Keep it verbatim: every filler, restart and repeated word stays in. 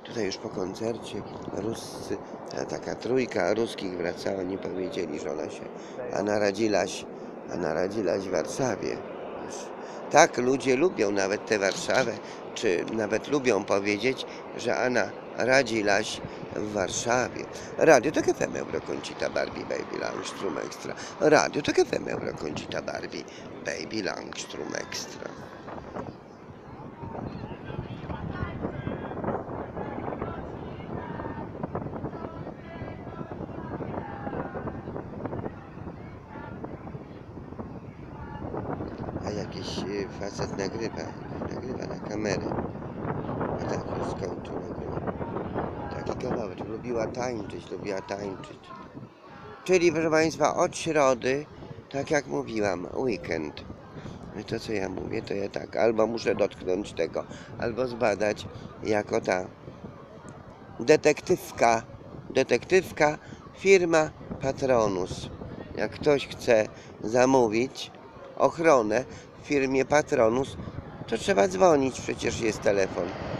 Tutaj już po koncercie ruscy, taka trójka ruskich wracała, nie powiedzieli, że ona się, a narodziłaś, a narodziłaś w Warszawie. Tak, ludzie lubią nawet tę Warszawę, czy nawet lubią powiedzieć, że Anna radziłaś w Warszawie. Radio to F M Euroconsita Barbie Baby Langstrom Extra. Radio to F M Euroconsita Barbie Baby Langstrom Extra. A jakiś facet nagrywa, nagrywa na kamerę. A tak już skończył nagrywać. Taki kawałek, lubiła tańczyć, lubiła tańczyć. Czyli proszę Państwa, od środy, tak jak mówiłam, weekend. No to co ja mówię, to ja tak, albo muszę dotknąć tego, albo zbadać jako ta detektywka, detektywka, firma Patronus. Jak ktoś chce zamówić ochronę w firmie Patronus, to trzeba dzwonić, przecież jest telefon.